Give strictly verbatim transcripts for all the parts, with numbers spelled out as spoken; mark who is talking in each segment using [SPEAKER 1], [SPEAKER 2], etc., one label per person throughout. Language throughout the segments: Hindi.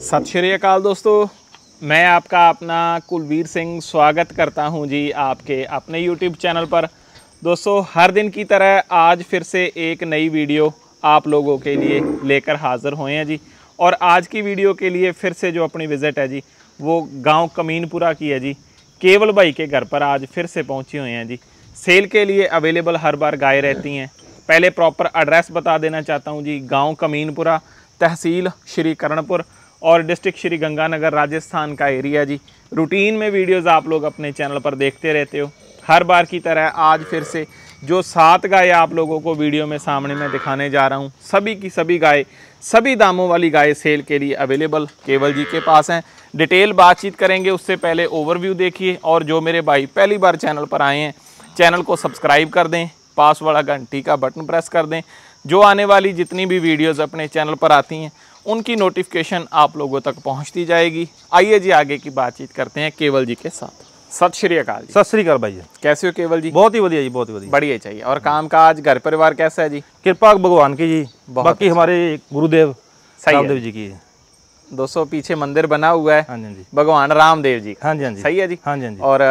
[SPEAKER 1] सत श्री अकाल दोस्तों, मैं आपका अपना कुलवीर सिंह स्वागत करता हूं जी आपके अपने यूट्यूब चैनल पर। दोस्तों, हर दिन की तरह आज फिर से एक नई वीडियो आप लोगों के लिए लेकर हाज़िर हुए हैं जी। और आज की वीडियो के लिए फिर से जो अपनी विज़िट है जी वो गांव कमीनपुरा की है जी। केवल भाई के घर पर आज फिर से पहुंचे हुए हैं जी। सेल के लिए अवेलेबल हर बार गाय रहती हैं। पहले प्रॉपर एड्रेस बता देना चाहता हूं जी। गांव कमीनपुरा, तहसील श्री कर्णपुर और डिस्ट्रिक्ट श्री गंगानगर, राजस्थान का एरिया जी। रूटीन में वीडियोस आप लोग अपने चैनल पर देखते रहते हो। हर बार की तरह आज फिर से जो सात गाय आप लोगों को वीडियो में सामने मैं दिखाने जा रहा हूं, सभी की सभी गाय, सभी दामों वाली गाय सेल के लिए अवेलेबल केवल जी के पास हैं। डिटेल बातचीत करेंगे, उससे पहले ओवरव्यू देखिए। और जो मेरे भाई पहली बार चैनल पर आए हैं, चैनल को सब्सक्राइब कर दें, पास वाला घंटी का बटन प्रेस कर दें। जो आने वाली जितनी भी वीडियोज़ अपने चैनल पर आती हैं उनकी नोटिफिकेशन आप लोगों तक पहुंचती जाएगी। आइए जी आगे की बातचीत करते हैं केवल जी के साथ। सत श्री अकाल जी।
[SPEAKER 2] सत श्री अकाल भाई जी।
[SPEAKER 1] कैसे हो केवल जी?
[SPEAKER 2] बहुत ही बढ़िया जी, बहुत ही बढ़िया।
[SPEAKER 1] बढ़िया चाहिए। और काम काज घर परिवार कैसा है जी?
[SPEAKER 2] कृपा भगवान की जी, बाकी हमारे गुरुदेव रामदेव जी की है।
[SPEAKER 1] दोस्तों, पीछे मंदिर बना हुआ है,
[SPEAKER 2] हाँ जी, हाँ जी।
[SPEAKER 1] भगवान रामदेव जी।
[SPEAKER 2] हाँ जी, हाँ जी।
[SPEAKER 1] सही है जी।
[SPEAKER 2] हाँ जी, हाँ जी।
[SPEAKER 1] और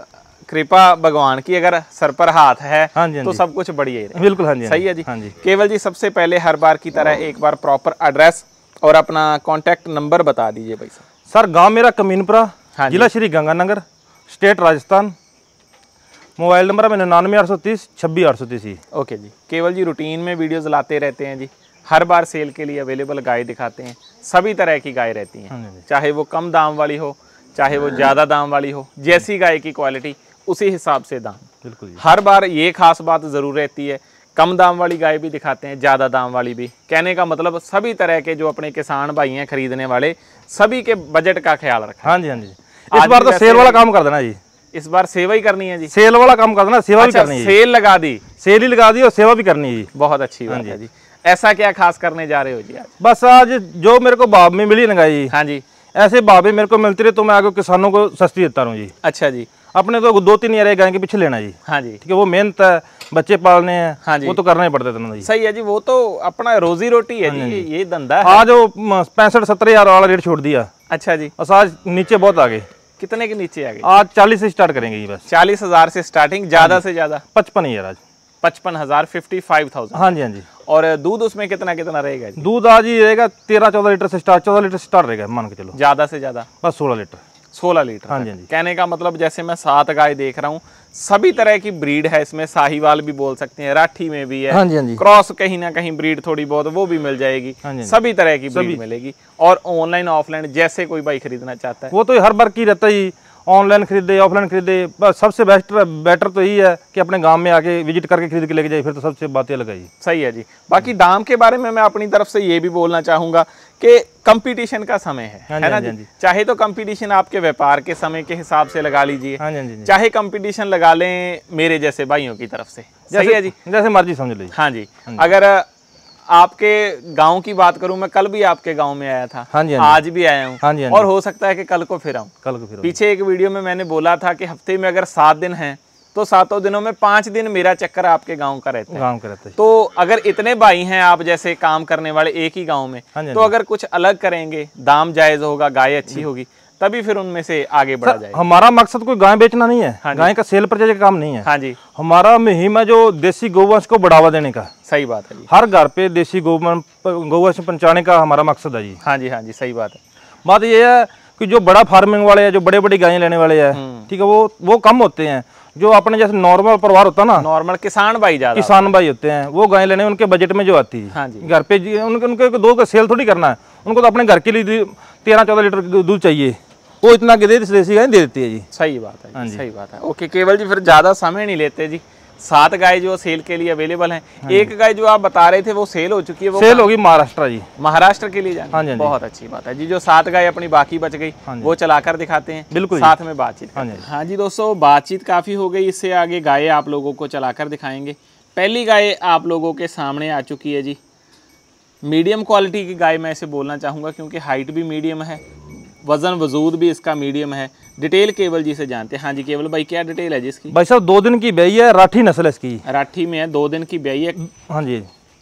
[SPEAKER 1] कृपा भगवान की अगर सर पर हाथ है
[SPEAKER 2] हाँ जी, हाँ
[SPEAKER 1] तो
[SPEAKER 2] जी।
[SPEAKER 1] सब कुछ बढ़िया ही रहेगा।
[SPEAKER 2] बिल्कुल, हाँ जी।
[SPEAKER 1] सही है जी।
[SPEAKER 2] हाँ जी।
[SPEAKER 1] केवल जी, सबसे पहले हर बार की तरह एक बार प्रॉपर एड्रेस और अपना कॉन्टैक्ट नंबर बता दीजिए भाई साहब।
[SPEAKER 2] सर, गांव मेरा कमीनपुरा,
[SPEAKER 1] हाँ जी।
[SPEAKER 2] जिला Shri Ganganagar, state Rajasthan. Mobile number है मेरा निन्यानवे आठ सौ तीस छब्बीस आठ सौ तीस।
[SPEAKER 1] ओके जी। केवल जी रूटीन में वीडियोस लाते रहते हैं जी। हर बार सेल के लिए अवेलेबल गाय दिखाते हैं। सभी तरह की गाय रहती हैं, चाहे वो कम दाम वाली हो, चाहे वो ज़्यादा दाम वाली हो। जैसी गाय की क्वालिटी उसी हिसाब से दाम।
[SPEAKER 2] बिल्कुल।
[SPEAKER 1] हर बार ये खास बात ज़रूर रहती है, कम दाम वाली गाय भी दिखाते हैं, ज़्यादा दाम वाली भी। कहने का मतलब सभी तरह के जो अपने किसान भाई हैं खरीदने वाले, सभी के बजट का ख्याल रखें।
[SPEAKER 2] हाँ जी, हाँ जी। इस बार तो सेल वाला काम कर देना जी।
[SPEAKER 1] इस बार सेवा ही करनी है जी।
[SPEAKER 2] सेल वाला काम कर देना, सेवा भी करनी है।
[SPEAKER 1] सेल लगा दी,
[SPEAKER 2] सेल ही लगा दी और सेवा भी करनी है जी।
[SPEAKER 1] बहुत अच्छी बात है जी। ऐसा क्या खास करने जा रहे हो जी आज?
[SPEAKER 2] बस आज जो मेरे को भाव में मिली ना गाय जी,
[SPEAKER 1] हाँ जी,
[SPEAKER 2] ऐसे भाव मेरे को मिलती रहे तो मैं आगे किसानों को सस्ती देता रहूँ जी।
[SPEAKER 1] अच्छा जी।
[SPEAKER 2] अपने तो दो तीन यार गाय के पीछे लेना जी।
[SPEAKER 1] हाँ जी,
[SPEAKER 2] ठीक है। वो मेहनत है, बच्चे पालने हैं।
[SPEAKER 1] हाँ जी,
[SPEAKER 2] वो तो करना ही पड़ता है जी।
[SPEAKER 1] सही है जी। वो तो अपना रोजी रोटी है जी, ये धंधा है।
[SPEAKER 2] आज वो पैंसठ सत्तर हजार वाला रेट छोड़ दिया।
[SPEAKER 1] अच्छा जी।
[SPEAKER 2] और आज नीचे बहुत आ गए।
[SPEAKER 1] कितने के नीचे आ गए?
[SPEAKER 2] आज चालीस से स्टार्ट करेंगे जी। बस
[SPEAKER 1] चालीस हजार से स्टार्टिंग, ज्यादा से ज्यादा
[SPEAKER 2] पचपन हजार आज।
[SPEAKER 1] पचपन हजार फिफ्टी फाइव थाउजेंड।
[SPEAKER 2] हाँ जी, हाँ जी।
[SPEAKER 1] और दूध उसमें कितना कितना रहेगा जी?
[SPEAKER 2] दूध आज ही रहेगा तेरह चौदह लीटर से स्टार्ट, चौदह लीटर से स्टार्ट रहेगा मान के चलो।
[SPEAKER 1] ज्यादा से ज्यादा
[SPEAKER 2] बस सोलह लीटर।
[SPEAKER 1] सोलह लीटर।
[SPEAKER 2] हाँ जी, हाँ जी।
[SPEAKER 1] कहने का मतलब जैसे मैं सात गाय देख रहा हूँ, सभी तरह की ब्रीड है इसमें। साहिवाल भी बोल सकते हैं, राठी में भी है।
[SPEAKER 2] हाँ जी, हाँ जी।
[SPEAKER 1] क्रॉस कहीं ना कहीं ब्रीड थोड़ी बहुत वो भी मिल जाएगी।
[SPEAKER 2] हाँ जी,
[SPEAKER 1] सभी तरह की ब्रीड मिलेगी। और ऑनलाइन ऑफलाइन जैसे कोई भाई खरीदना चाहता है,
[SPEAKER 2] वो तो हर बार की रहता ही, ऑनलाइन खरीदे ऑफलाइन खरीदे। बस सबसे बेस्ट बेटर तो यही है कि अपने गांव में आके विजिट करके खरीद के लेके जाए, फिर तो सबसे बातें अलग है जी।
[SPEAKER 1] सही है जी। बाकी दाम के बारे में मैं अपनी तरफ से ये भी बोलना चाहूंगा कि कंपटीशन का समय है, है ना जी। चाहे तो कंपटीशन आपके व्यापार के समय के हिसाब से लगा लीजिए, चाहे कंपटीशन लगा लें मेरे जैसे भाइयों की तरफ से। सही है जी,
[SPEAKER 2] जैसे मर्जी समझ लीजिए।
[SPEAKER 1] हाँ जी। अगर आपके गांव की बात करूं, मैं कल भी आपके गांव में आया था।
[SPEAKER 2] हाँ जी,
[SPEAKER 1] आज भी आया हूं।
[SPEAKER 2] हाँ जी, हाँ
[SPEAKER 1] और हो सकता है कि कल को फिर आऊं।
[SPEAKER 2] कल को फिर
[SPEAKER 1] पीछे एक वीडियो में मैंने बोला था कि हफ्ते में अगर सात दिन हैं तो सातों दिनों में पांच दिन मेरा चक्कर आपके गांव का रहता है।
[SPEAKER 2] गांव का रहता है।
[SPEAKER 1] तो अगर इतने भाई हैं आप जैसे काम करने वाले एक ही गाँव में, तो अगर कुछ अलग करेंगे, दाम जायज होगा, गाय अच्छी होगी, तभी फिर उनमें से आगे बढ़ा जाएगा।
[SPEAKER 2] हमारा मकसद कोई गाय बेचना नहीं है। हाँ, गाय का सेल परचेज का काम नहीं है।
[SPEAKER 1] हाँ जी।
[SPEAKER 2] हमारा मुहिम है जो देसी गौवंश को बढ़ावा देने का।
[SPEAKER 1] सही बात है जी।
[SPEAKER 2] हर घर पे देसी गौवंश गौवंश पहुंचाने का हमारा मकसद है जी।
[SPEAKER 1] हाँ जी, हाँ जी, सही बात है।
[SPEAKER 2] बात ये है कि जो बड़ा फार्मिंग वाले हैं, जो बड़े बड़ी गायें लेने वाले हैं, ठीक है, वो वो कम होते हैं। जो अपने जैसे नॉर्मल परिवार होता है ना,
[SPEAKER 1] नॉर्मल किसान भाई ज्यादा
[SPEAKER 2] किसान भाई होते हैं, वो गाय लेने उनके बजट में जो आती है।
[SPEAKER 1] हाँ जी।
[SPEAKER 2] घर पे उनके उनके दो का सेल थोड़ी करना है, उनको तो अपने घर के लिए तेरह चौदह लीटर दूध चाहिए, वो इतना के दे देसी गाय दे देती है जी।
[SPEAKER 1] सही बात है जी, सही बात है। ओके केवल जी, फिर ज्यादा समय नहीं लेते जी। सात गाय जो सेल के लिए अवेलेबल हैं। एक गाय जो आप बता रहे थे वो सेल हो चुकी है, वो
[SPEAKER 2] सेल होगी महाराष्ट्र जी।
[SPEAKER 1] महाराष्ट्र के लिए जाना।
[SPEAKER 2] हाँ जी,
[SPEAKER 1] बहुत अच्छी बात है जी। जो सात गाय अपनी बाकी बच गई वो चलाकर दिखाते हैं।
[SPEAKER 2] बिल्कुल,
[SPEAKER 1] साथ में बातचीत।
[SPEAKER 2] हाँ जी,
[SPEAKER 1] हाँ जी दोस्तों, बातचीत काफी हो गई। इससे आगे गाय आप लोगों को चलाकर दिखाएंगे। पहली गाय आप लोगों के सामने आ चुकी है जी। मीडियम क्वालिटी की गाय मैं इसे बोलना चाहूँगा, क्योंकि हाइट भी मीडियम है, वजन वजूद भी इसका मीडियम है। डिटेल केवल जी से जानते हैं। हाँ जी केवल भाई, क्या डिटेल है जी इसकी?
[SPEAKER 2] भाई साहब, दो दिन की ब्याई है, राठी नस्ल है इसकी।
[SPEAKER 1] राठी में है, दो दिन की ब्याई है।
[SPEAKER 2] हाँ जी।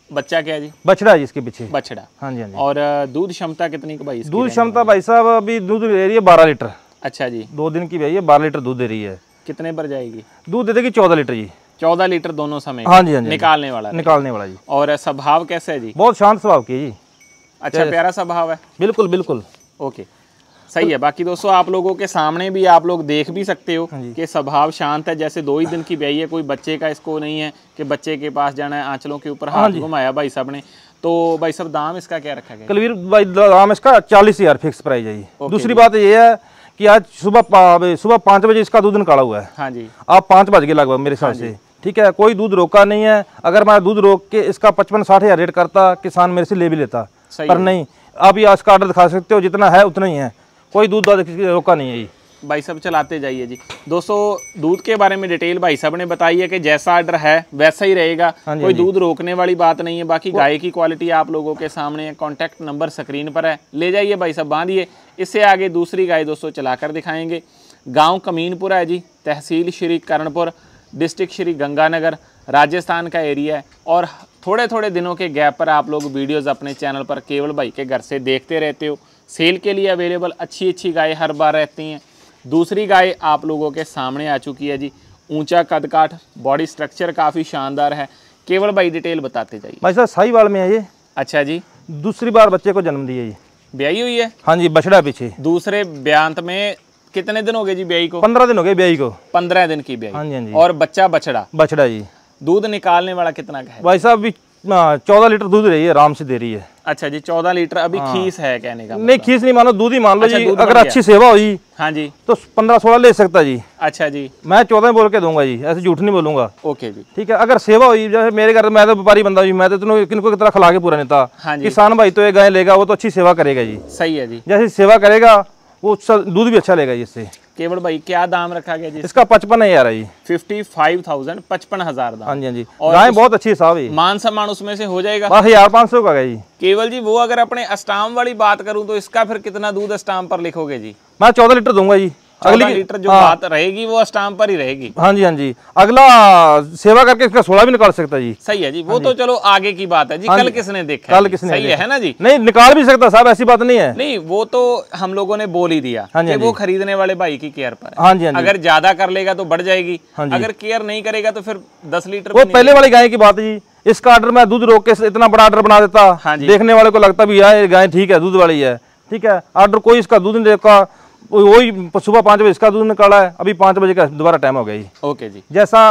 [SPEAKER 1] बच्चा क्या है जी?
[SPEAKER 2] बछड़ा है जी इसके पीछे।
[SPEAKER 1] बछड़ा।
[SPEAKER 2] हाँ जी हाँ जी।
[SPEAKER 1] और अ, दूध क्षमता कितनी की भाई?
[SPEAKER 2] दूध क्षमता भाई साहब अभी दूध दे रही है बारह लीटर।
[SPEAKER 1] अच्छा जी।
[SPEAKER 2] दो दिन की भाई है, बारह लीटर दूध दे रही है।
[SPEAKER 1] कितने पर जाएगी?
[SPEAKER 2] दूध दे देगी चौदह लीटर जी।
[SPEAKER 1] चौदह लीटर दोनों समय?
[SPEAKER 2] हाँ जी हाँ जी।
[SPEAKER 1] निकालने वाला?
[SPEAKER 2] निकालने वाला जी।
[SPEAKER 1] और स्वभाव कैसा है जी?
[SPEAKER 2] बहुत शांत स्वभाव की जी।
[SPEAKER 1] अच्छा, प्यारा स्वभाव है।
[SPEAKER 2] बिल्कुल बिल्कुल।
[SPEAKER 1] ओके, सही है। बाकी दोस्तों आप लोगों के सामने भी आप लोग देख भी सकते हो कि स्वभाव शांत है। जैसे दो ही दिन की ब्याई है, कोई बच्चे का इसको नहीं है कि बच्चे के पास जाना है, आंचलों के ऊपर हाथ घुमाया भाई साहब ने। तो भाई साहब दाम इसका क्या रखा गया?
[SPEAKER 2] कुलवीर भाई दाम इसका चालीस हजार फिक्स प्राइस है जी। दूसरी बात ये है कि आज सुबह सुबह पाँच बजे इसका दूध निकाला हुआ है।
[SPEAKER 1] हाँ जी।
[SPEAKER 2] आप पाँच बज के लगभग मेरे हिसाब से, ठीक है। कोई दूध रोका नहीं है। अगर मैं दूध रोक के इसका पचपन साठ हजार रेट करता, किसान मेरे से ले भी लेता, पर नहीं। आप ये आज का ऑर्डर दिखा सकते हो, जितना है उतना ही है, कोई दूध रोका नहीं है जी।
[SPEAKER 1] भाई साहब चलाते जाइए जी। दोस्तों दूध के बारे में डिटेल भाई साहब ने बताई है कि जैसा ऑर्डर है वैसा ही रहेगा, कोई दूध रोकने वाली बात नहीं है। बाकी गाय की क्वालिटी आप लोगों के सामने है, कॉन्टैक्ट नंबर स्क्रीन पर है, ले जाइए भाई साहब, बांधिए। इससे आगे दूसरी गाय दोस्तों चलाकर दिखाएंगे। गाँव कमीनपुरा है जी, तहसील श्री कर्णपुर, डिस्ट्रिक्ट श्री गंगानगर, राजस्थान का एरिया है। और थोड़े थोड़े दिनों के गैप पर आप लोग वीडियोज़ अपने चैनल पर केवल भाई के घर से देखते रहते हो। सेल के लिए अवेलेबल अच्छी अच्छी गाय हर बार रहती हैं। दूसरी गाय आप लोगों के सामने आ चुकी है जी। ऊंचा कद काठ, बॉडी स्ट्रक्चर काफ़ी शानदार है। केवल भाई डिटेल बताते जाइए।
[SPEAKER 2] भाई साहब साहिवाल में है ये।
[SPEAKER 1] अच्छा जी।
[SPEAKER 2] दूसरी बार बच्चे को जन्म दिया जी।
[SPEAKER 1] ब्याई हुई है?
[SPEAKER 2] हाँ जी, बछड़ा पीछे।
[SPEAKER 1] दूसरे ब्यांत में कितने दिन हो गए जी ब्याई को?
[SPEAKER 2] पंद्रह दिन हो गए ब्याई को।
[SPEAKER 1] पंद्रह दिन की ब्याई।
[SPEAKER 2] हाँ जी हाँ जी।
[SPEAKER 1] और बच्चा बछड़ा?
[SPEAKER 2] बछड़ा जी।
[SPEAKER 1] दूध निकालने वाला कितना का है
[SPEAKER 2] भाई साहब? भी चौदह लीटर दूध रही है, आराम से दे रही है।
[SPEAKER 1] अच्छा जी, चौदह लीटर। अभी खीस है कहने का?
[SPEAKER 2] नहीं खीस नहीं मानो, दूध ही मान लो
[SPEAKER 1] अच्छा,
[SPEAKER 2] जी।
[SPEAKER 1] अगर
[SPEAKER 2] अच्छी सेवा हुई
[SPEAKER 1] हाँ जी
[SPEAKER 2] तो पंद्रह सोलह ले सकता जी।
[SPEAKER 1] अच्छा जी।
[SPEAKER 2] मैं चौदह बोल के दूंगा जी, ऐसे झूठ नहीं बोलूंगा।
[SPEAKER 1] ओके जी,
[SPEAKER 2] ठीक है। अगर सेवा हुई, जैसे मेरे घर मैं तो व्यापारी बंदा जी, मैं तो इतनों किनको कितना खिला के पूरा नहीं था।
[SPEAKER 1] हाँ जी।
[SPEAKER 2] किसान भाई तो ये गाय लेगा, वो तो अच्छी सेवा करेगा जी।
[SPEAKER 1] सही है जी।
[SPEAKER 2] जैसे सेवा करेगा वो दूध भी अच्छा लेगा इससे।
[SPEAKER 1] केवल भाई क्या दाम रखा गया जी?
[SPEAKER 2] इसका पचपन हजार है जी।
[SPEAKER 1] फिफ्टी फाइव थाउजेंड, पचपन हजार दाम।
[SPEAKER 2] हाँ जी हाँ जी।
[SPEAKER 1] और
[SPEAKER 2] गाय बहुत अच्छी है साहब।
[SPEAKER 1] मान सम्मान उसमें से हो जाएगा?
[SPEAKER 2] बस हजार पाँच सौ का है जी।
[SPEAKER 1] केवल जी वो अगर अपने अस्टाम वाली बात करूं तो इसका फिर कितना दूध अस्टाम पर लिखोगे जी?
[SPEAKER 2] मैं चौदह लीटर दूंगा जी।
[SPEAKER 1] अगली लीटर जो हाँ। बात रहेगी वो अस्टाम पर ही रहेगी।
[SPEAKER 2] हाँ जी हाँ जी। अगला सेवा करके इसका सोलह भी निकाल सकता जी।
[SPEAKER 1] सही है जी। वो तो चलो आगे की बात है जी। कल किसने देखा?
[SPEAKER 2] कल किसने?
[SPEAKER 1] सही है ना जी।
[SPEAKER 2] नहीं निकाल भी सकता साहब, ऐसी बात नहीं है।
[SPEAKER 1] नहीं वो तो हम लोगों ने बोल ही दिया कि वो खरीदने वाले भाई की केयर पर है।
[SPEAKER 2] हाँ जी हाँ जी।
[SPEAKER 1] अगर ज्यादा कर लेगा तो बढ़ जाएगी, अगर केयर नहीं करेगा तो फिर दस लीटर।
[SPEAKER 2] वो पहले वाली गाय की बात है जी। इसका ऑर्डर मैं दूध रोक के इतना बड़ा ऑर्डर बना देता। हाँ जी। देखने वाले को लगता भी यार गाय ठीक है, दूध वाली है, ठीक है। ऑर्डर कोई इसका दूध नहीं देखा, वही सुबह पाँच बजे इसका दूध निकाला है, अभी पाँच बजे का दोबारा टाइम हो गया।
[SPEAKER 1] ओके जी।
[SPEAKER 2] जैसा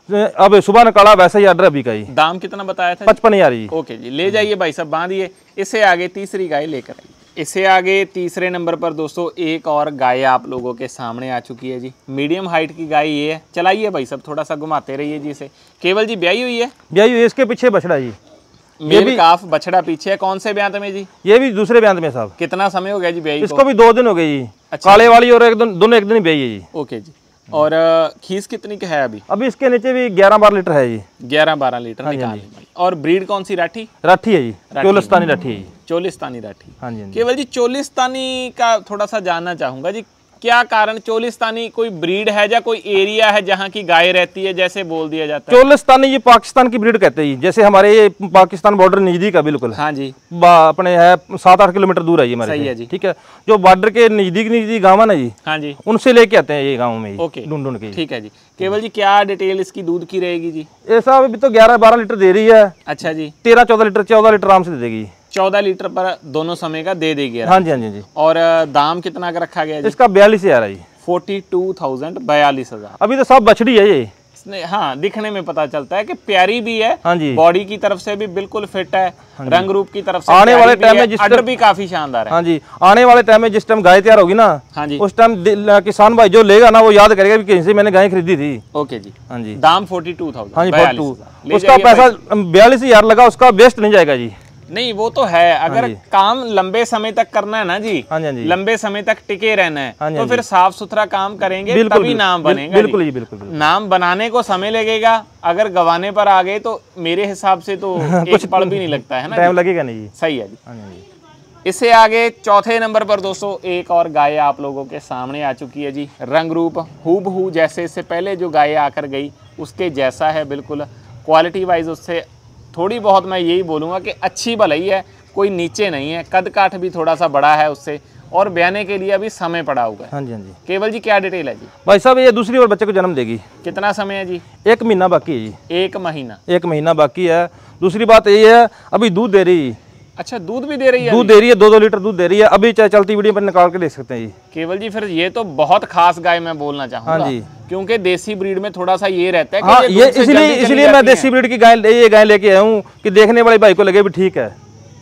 [SPEAKER 2] अब सुबह निकाला वैसा ही ऑर्डर अभी का ही।
[SPEAKER 1] दाम कितना बताया था?
[SPEAKER 2] पचपन हजार जी।
[SPEAKER 1] ओके जी, ले जाइए भाई साहब, बांधिए। इससे आगे तीसरी गाय लेकर आइए। इससे आगे तीसरे नंबर पर दोस्तों एक और गाय आप लोगों के सामने आ चुकी है जी। मीडियम हाइट की गाय ये है। चलाइए भाई साहब, थोड़ा सा घुमाते रहिए जी इसे। केवल जी ब्याई हुई है?
[SPEAKER 2] ब्याई हुई है। इसके पीछे बछड़ा जी।
[SPEAKER 1] मेल काफ बछड़ा पीछे है। कौन से ब्यांत में जी?
[SPEAKER 2] ये भी दूसरे ब्यांत में साहब।
[SPEAKER 1] कितना समय हो गया जी ब्याई को?
[SPEAKER 2] इसको भी दो दिन हो गए जी। अच्छा। काले वाली और एक दिन, दोनों एक दिन ब्याई है जी।
[SPEAKER 1] ओके जी। और खीस कितनी का है अभी?
[SPEAKER 2] अभी इसके नीचे भी ग्यारह बारह लीटर है जी।
[SPEAKER 1] ग्यारह बारह लीटर निकाल। और ब्रीड कौन सी? राठी?
[SPEAKER 2] राठी है जी, चोलिस्तानी राठी है जी।
[SPEAKER 1] चोलिस्तानी राठी।
[SPEAKER 2] हाँ जी।
[SPEAKER 1] केवल जी चोलिस्तानी का थोड़ा सा जानना चाहूंगा जी, क्या कारण? चोलिस्तानी कोई ब्रीड है या कोई एरिया है जहाँ की गाय रहती है, जैसे बोल दिया जाता है?
[SPEAKER 2] चोलिस्तानी ये पाकिस्तान की ब्रीड कहते हैं, जैसे हमारे ये पाकिस्तान बॉर्डर नजदीक है बिल्कुल।
[SPEAKER 1] हाँ जी।
[SPEAKER 2] अपने है सात आठ किलोमीटर दूर है ये हमारे।
[SPEAKER 1] सही है जी।
[SPEAKER 2] ठीक है। जो बॉर्डर के नजदीक नजदीक गाँव है ना जी,
[SPEAKER 1] हाँ जी,
[SPEAKER 2] उनसे लेके आते हैं ये गाँव में।
[SPEAKER 1] ओके,
[SPEAKER 2] ढूंढ ढूंढ के।
[SPEAKER 1] ठीक है जी। केवल जी क्या डिटेल इसकी दूध की रहेगी जी?
[SPEAKER 2] ऐसा अभी तो ग्यारह बारह लीटर दे रही है।
[SPEAKER 1] अच्छा जी।
[SPEAKER 2] तेरह चौदह लीटर चौदह लीटर आराम से दे देगी।
[SPEAKER 1] चौदह लीटर पर दोनों समय का दे देगी।
[SPEAKER 2] हाँ जी हाँ जी।
[SPEAKER 1] और दाम कितना का रखा गया जी?
[SPEAKER 2] इसका बयालीस हजार है जी।
[SPEAKER 1] फोर्टी टू थाउजेंड, बयालीस हजार।
[SPEAKER 2] अभी तो सब बछड़ी है ये।
[SPEAKER 1] हाँ, दिखने में पता चलता है कि प्यारी भी है।
[SPEAKER 2] हाँ जी।
[SPEAKER 1] बॉडी की तरफ से भी बिल्कुल फिट है। हाँ, रंग रूप की तरफ से
[SPEAKER 2] आने वाले टाइम में जिस
[SPEAKER 1] टाइम भी काफी शानदार है।
[SPEAKER 2] हाँ जी। आने वाले टाइम में जिस टाइम गाय तैयार होगी ना, हाँ जी, उस टाइम किसान भाई जो लेगा ना वो याद करेगा कि कहीं से मैंने गाय खरीदी थी।
[SPEAKER 1] ओके जी। हाँ जी। दाम फोर्टी टू थाउजेंड।
[SPEAKER 2] हाँ जी, फोर्टी टू। उसका पैसा बयालीस हजार लगा, उसका वेस्ट नहीं जाएगा जी।
[SPEAKER 1] नहीं वो तो है, अगर काम लंबे समय तक करना है ना जी,
[SPEAKER 2] हाँ जी,
[SPEAKER 1] लंबे समय तक टिके रहना है,
[SPEAKER 2] हाँ
[SPEAKER 1] तो फिर साफ सुथरा काम करेंगे तभी नाम बनेगा।
[SPEAKER 2] बिल्कुल जी, बिल्कुल।
[SPEAKER 1] नाम बनाने को समय लगेगा, अगर गवाने पर आ गए तो मेरे हिसाब से तो कुछ पल भी नहीं लगता है ना,
[SPEAKER 2] टाइम लगेगा नहीं।
[SPEAKER 1] सही है जी। इससे आगे चौथे नंबर पर दोस्तों एक और गाय आप लोगों के सामने आ चुकी है जी। रंग रूप हूबहू जैसे इससे पहले जो गाय आकर गई उसके जैसा है बिल्कुल। क्वालिटी वाइज उससे थोड़ी बहुत मैं यही बोलूँगा कि अच्छी भलाई है, कोई नीचे नहीं है, कद काठ भी थोड़ा सा बड़ा है उससे, और ब्याने के लिए अभी समय पड़ा हुआ है।
[SPEAKER 2] हाँ जी हाँ जी।
[SPEAKER 1] केवल जी क्या डिटेल है जी?
[SPEAKER 2] भाई साहब ये दूसरी बार बच्चे को जन्म देगी।
[SPEAKER 1] कितना समय है जी?
[SPEAKER 2] एक महीना बाकी है जी।
[SPEAKER 1] एक महीना
[SPEAKER 2] एक महीना बाकी है। दूसरी बात ये है अभी दूध दे रही है।
[SPEAKER 1] अच्छा, दूध भी दे रही है?
[SPEAKER 2] दूध दे रही है, दो दो लीटर दूध दे रही है। अभी चाहे चलती वीडियो पर निकाल के ले सकते हैं जी।
[SPEAKER 1] केवल जी फिर ये तो बहुत खास गाय मैं बोलना चाहूँगा।
[SPEAKER 2] हाँ जी,
[SPEAKER 1] क्योंकि देसी ब्रीड में थोड़ा सा ये रहता है कि
[SPEAKER 2] हाँ,
[SPEAKER 1] ये
[SPEAKER 2] ये इसलिए इसलिए मैं देसी ब्रीड की गाय ये गाय लेके आया हूँ कि देखने वाले भाई को लगे भी ठीक है।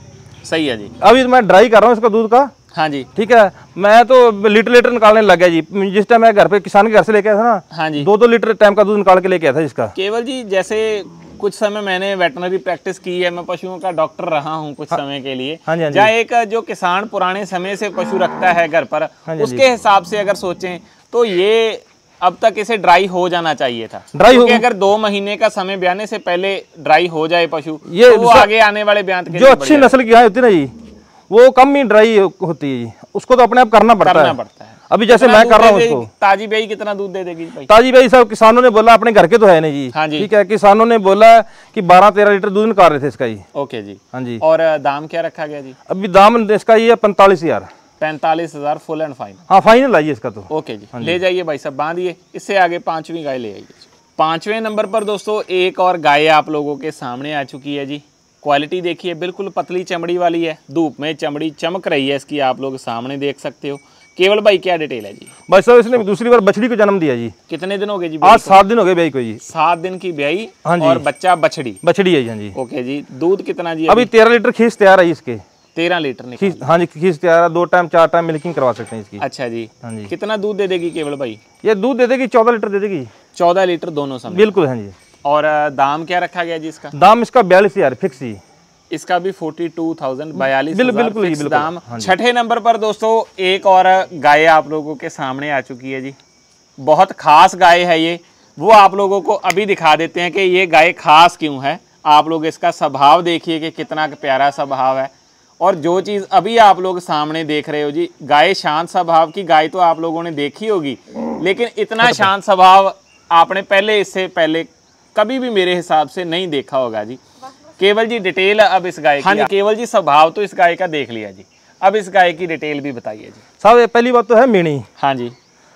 [SPEAKER 1] सही है जी।
[SPEAKER 2] अभी मैं ड्राई कर रहा हूँ इसका दूध का।
[SPEAKER 1] हाँ जी,
[SPEAKER 2] ठीक है। मैं तो लीटर लीटर निकालने लग गया जी। जिस टाइम मैं घर पे किसान के घर से लेके आया था ना,
[SPEAKER 1] हाँ जी,
[SPEAKER 2] दो दो लीटर टाइम का दूध निकाल के लेके आया था इसका।
[SPEAKER 1] केवल जी जैसे कुछ समय मैंने वेटनरी प्रैक्टिस की है, मैं पशुओं का डॉक्टर रहा हूँ कुछ समय के लिए।
[SPEAKER 2] हाँ जी,
[SPEAKER 1] जहाँ एक जो किसान पुराने समय से पशु रखता है घर पर, उसके हिसाब से अगर सोचें तो ये अब तक इसे ड्राई हो जाना चाहिए था। ड्राई हो अगर दो महीने का समय ब्याने से पहले ड्राई हो जाए पशु, ये तो वो आगे आने वाले ब्यान के
[SPEAKER 2] जो अच्छी नस्ल की गाय होती है ना जी, वो कम ही ड्राई होती है जी। उसको तो अपने आप करना पड़ता
[SPEAKER 1] करना
[SPEAKER 2] है।
[SPEAKER 1] पड़ता है।
[SPEAKER 2] अभी जैसे मैं कर रहा हूँ उसको।
[SPEAKER 1] ताजी बेई कितना दूध दे देगी भाई?
[SPEAKER 2] ताजी बेई सब किसानों ने बोला, अपने घर के तो है नहीं जी।
[SPEAKER 1] हाँ जी,
[SPEAKER 2] ठीक है। किसानों ने बोला कि बारह तेरह लीटर दूध निकाल रहे थे इसका ही।
[SPEAKER 1] ओके जी।
[SPEAKER 2] हाँ जी।
[SPEAKER 1] और दाम क्या रखा गया जी?
[SPEAKER 2] अभी दाम इसका ये पैंतालीस हजार
[SPEAKER 1] पैंतालीस हजार फुल एंड फाइनल।
[SPEAKER 2] हाँ फाइनल आइए इसका तो।
[SPEAKER 1] ओके जी, ले जाइए भाई साहब, बांधिए। इससे आगे पांचवी गाय ले आइए। पांचवें नंबर पर दोस्तों एक और गाय आप लोगों के सामने आ चुकी है जी। क्वालिटी देखिए, बिल्कुल पतली चमड़ी वाली है, धूप में चमड़ी चमक रही है इसकी, आप लोग सामने देख सकते हो। केवल भाई क्या डिटेल है जी?
[SPEAKER 2] भाई साहब इसने दूसरी बार बछड़ी को जन्म दिया जी।
[SPEAKER 1] कितने दिन हो गए जी?
[SPEAKER 2] आज सात दिन हो गए ब्याई को जी।
[SPEAKER 1] सात दिन की ब्याई।
[SPEAKER 2] हाँ जी।
[SPEAKER 1] और बच्चा बछड़ी?
[SPEAKER 2] बछड़ी है जी। हाँ जी।
[SPEAKER 1] ओके जी। दूध कितना जी?
[SPEAKER 2] अभी तेरह लीटर खींच तैयार है इसके।
[SPEAKER 1] तेरह लीटर निकाल?
[SPEAKER 2] हाँ जी, खींच तैयार है। दो टाइम चार टाइम मिल्किंग करवा सकते हैं इसकी।
[SPEAKER 1] अच्छा जी।
[SPEAKER 2] हाँ जी।
[SPEAKER 1] कितना दूध दे देगी केवल भाई? ये
[SPEAKER 2] दूध दे देगी चौदह लीटर दे देगी।
[SPEAKER 1] चौदह लीटर दोनों समय?
[SPEAKER 2] बिल्कुल। हाँ जी।
[SPEAKER 1] और दाम क्या रखा गया जी इसका?
[SPEAKER 2] दाम इसका बयालीस हजार फिक्स जी।
[SPEAKER 1] इसका भी फोर्टी टू थाउजेंड बयालीस
[SPEAKER 2] बिल्कुल
[SPEAKER 1] फिक्स दाम। छठे नंबर पर दोस्तों एक और गाय आप लोगों के सामने आ चुकी है जी। बहुत खास गाय है ये, वो आप लोगों को अभी दिखा देते हैं कि ये गाय खास क्यों है। आप लोग इसका स्वभाव देखिए कि कितना प्यारा स्वभाव है। और जो चीज़ अभी आप लोग सामने देख रहे हो जी, गाय शांत स्वभाव की गाय तो आप लोगों ने देखी होगी, लेकिन इतना शांत स्वभाव आपने पहले इससे पहले कभी भी मेरे हिसाब से नहीं देखा होगा जी। केवल जी डिटेल अब इस गाय की। हाँ जी, केवल जी स्वभाव तो इस गाय का देख लिया जी, अब इस गाय की डिटेल भी बताइए जी।
[SPEAKER 2] साहब पहली बात तो है मीणी। हाँ जी।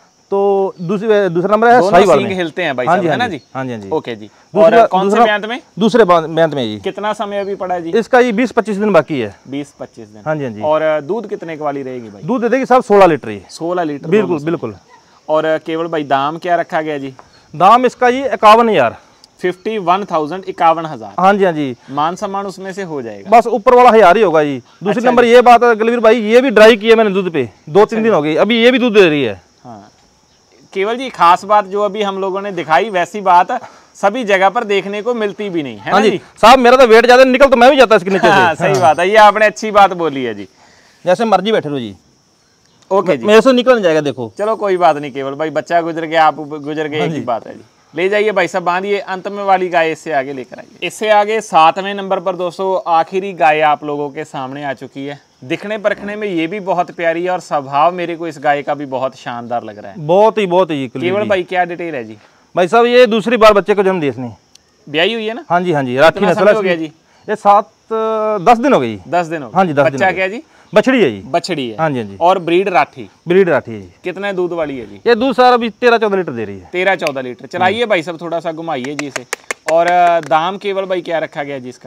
[SPEAKER 2] तो दूसरे दूसरा नंबर है साहिवाल में।
[SPEAKER 1] हिलते हैं भाई साहब, है ना जी?
[SPEAKER 2] हाँ जी हाँ जी।
[SPEAKER 1] ओके जी। और कौन से ब्यांत में? दूसरे
[SPEAKER 2] ब्यांत में जी।
[SPEAKER 1] कितना समय अभी पड़ा है जी?
[SPEAKER 2] इसका ये बीस पच्चीस दिन बाकी है।
[SPEAKER 1] बीस पच्चीस दिन।
[SPEAKER 2] हाँ जी हाँ जी।
[SPEAKER 1] और दूध कितने वाली रहेगी भाई?
[SPEAKER 2] दूध दे देगी साहब सोलह लीटर ही।
[SPEAKER 1] सोलह लीटर?
[SPEAKER 2] बिल्कुल बिल्कुल।
[SPEAKER 1] और केवल भाई दाम क्या रखा गया जी?
[SPEAKER 2] दाम इसका ये इक्यावन हजार
[SPEAKER 1] फिफ्टी वन थाउजेंड इक्यावन हजार।
[SPEAKER 2] हाँ जी हाँ जी।
[SPEAKER 1] मान सम्मान उसमें से हो जाएगा?
[SPEAKER 2] बस ऊपर वाला हजार ही होगा जी। दूसरी अच्छा नंबर ये बात है गलवीर भाई, ये भी ड्राई किया मैंने दूध पे, दो अच्छा तीन दिन हो गई, अभी ये भी दूध दे रही है।
[SPEAKER 1] हाँ। केवल जी खास बात जो अभी हम लोगों ने दिखाई, वैसी बात सभी जगह पर देखने को मिलती भी नहीं है। हाँ जी
[SPEAKER 2] साहब, मेरा तो वेट ज्यादा निकल तो मैं भी जाता इसके नीचे।
[SPEAKER 1] हाँ, सही बात है, ये आपने अच्छी बात बोली है जी।
[SPEAKER 2] जैसे मर्जी बैठे रहो जी।
[SPEAKER 1] ओके जी।
[SPEAKER 2] मेरे से निकल जाएगा देखो।
[SPEAKER 1] चलो कोई बात नहीं, केवल भाई बच्चा गुजर गया, आप गुजर गए, एक ही बात है जी। ले जाइए भाई साहब, बांधिए। अंत में वाली गाय इससे आगे लेकर आइए। इससे आगे सातवें नंबर पर दोस्तों आखिरी गाय आप लोगों के सामने आ चुकी है। दिखने परखने में ये भी बहुत प्यारी है और स्वभाव मेरे को इस गाय का भी बहुत शानदार लग रहा है।
[SPEAKER 2] बहुत ही बहुत ही।
[SPEAKER 1] केवल भाई क्या डिटेल है जी?
[SPEAKER 2] भाई साहब ये दूसरी बार बच्चे को जन्म दिया इसने।
[SPEAKER 1] ब्याई हुई है ना?
[SPEAKER 2] हाँ जी हाँ जी। राठी नस्ल हो गया जी। ये सात दस दिन हो गई।
[SPEAKER 1] दस दिन हो गए।
[SPEAKER 2] हाँ जी दस दिन।
[SPEAKER 1] बच्चा क्या जी?
[SPEAKER 2] बछड़ी है जी।
[SPEAKER 1] बछड़ी है।
[SPEAKER 2] हाँ जी हाँ जी।
[SPEAKER 1] और ब्रीड राठी?
[SPEAKER 2] ब्रीड राठी है जी।
[SPEAKER 1] कितने दूध वाली है जी?
[SPEAKER 2] ये दूध सारा अभी तेरह चौदह लीटर दे रही है।
[SPEAKER 1] तेरह चौदह लीटर। चलाइए भाई साहब, थोड़ा सा घुमाइए जी इसे। और दाम केवल भाई क्या रखा गया जी इसका?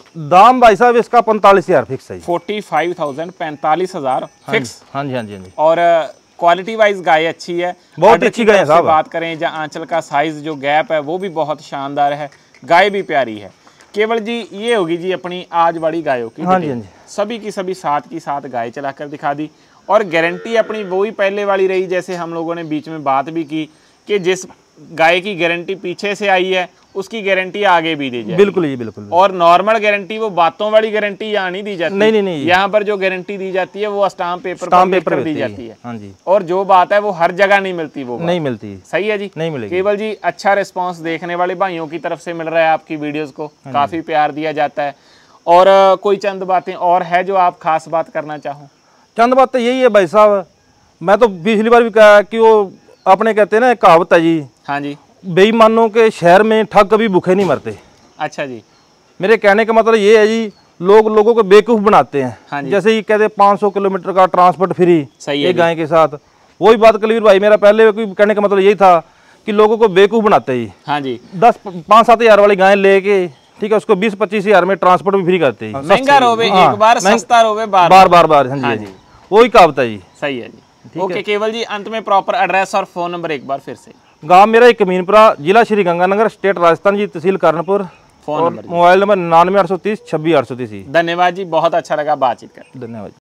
[SPEAKER 2] दाम भाई साहब इसका पैंतालीस हजार फिक्स है।
[SPEAKER 1] फोर्टी फाइव थाउजेंड पैंतालीस हजार फिक्स।
[SPEAKER 2] हाँ जी हाँ जी हाँ जी।
[SPEAKER 1] और क्वालिटी वाइज गाय अच्छी है,
[SPEAKER 2] बहुत अच्छी गाय है साहब।
[SPEAKER 1] बात करें जहाँ आंचल का साइज जो गैप है वो भी बहुत शानदार है, गाय भी प्यारी है। केवल जी ये होगी जी अपनी आज बड़ी गायों की।
[SPEAKER 2] हाँ जी हाँ जी।
[SPEAKER 1] सभी की सभी साथ की साथ गाय चलाकर दिखा दी। और गारंटी अपनी वही पहले वाली रही, जैसे हम लोगों ने बीच में बात भी की कि जिस गाय की गारंटी पीछे से आई है उसकी गारंटी आगे भी दी जाए।
[SPEAKER 2] बिल्कुल जी बिल्कुल।
[SPEAKER 1] और नॉर्मल गारंटी, वो बातों वाली गारंटी यहाँ नहीं दी जाती।
[SPEAKER 2] नहीं नहीं नहीं।
[SPEAKER 1] यहाँ पर जो गारंटी दी जाती है वो स्टाम्प पेपर
[SPEAKER 2] स्टाम्प
[SPEAKER 1] पर
[SPEAKER 2] पेपर
[SPEAKER 1] दी जाती है।
[SPEAKER 2] हाँ जी।
[SPEAKER 1] और जो बात है वो हर जगह नहीं मिलती, वो
[SPEAKER 2] नहीं मिलती।
[SPEAKER 1] सही है जी,
[SPEAKER 2] नहीं मिलेगी।
[SPEAKER 1] केवल जी अच्छा रिस्पांस देखने वाले भाइयों की तरफ से मिल रहा है, आपकी वीडियोस को काफी प्यार दिया जाता है। और कोई चंद बातें और है जो आप खास बात करना चाहो?
[SPEAKER 2] चंद बात तो यही है भाई साहब, मैं तो पिछली बार भी कहा कि वो अपने कहते हैं ना कहावत है जी।
[SPEAKER 1] हाँ जी।
[SPEAKER 2] बेईमानों के शहर में ठग कभी भूखे नहीं मरते।
[SPEAKER 1] अच्छा जी।
[SPEAKER 2] मेरे कहने का मतलब ये है जी, लोग लोगों को बेवकूफ़ बनाते हैं।
[SPEAKER 1] हाँ जी।
[SPEAKER 2] जैसे ही कहते हैं पाँच सौ किलोमीटर का ट्रांसपोर्ट फ्री
[SPEAKER 1] सही है
[SPEAKER 2] एक गाय के साथ, वही बात कलवीर भाई मेरा पहले कहने का मतलब यही था कि लोगों को बेवकूफ़ बनाते ही।
[SPEAKER 1] हाँ जी।
[SPEAKER 2] दस पाँच सात हज़ार वाली गाय लेके, ठीक है, उसको बीस पच्चीस हज़ार में ट्रांसपोर्ट भी फ्री करते हैं।
[SPEAKER 1] महंगा रोवे एक बार, सस्ता रोवे बार
[SPEAKER 2] बार बार बार। हाँ जी, वही कहावत है जी।
[SPEAKER 1] सही है जी। ओके केवल जी, अंत में प्रॉपर एड्रेस और फोन नंबर एक बार फिर से।
[SPEAKER 2] गांव मेरा एक कमीनपुरा, जिला श्री गंगानगर, स्टेट राजस्थान जी, तहसील Karanpur.
[SPEAKER 1] Phone number
[SPEAKER 2] mobile number नानवे आठ सौ तीस छब्बीस आठ सौ तीस।
[SPEAKER 1] धन्यवाद जी, बहुत अच्छा लगा बातचीत कर।
[SPEAKER 2] धन्यवाद।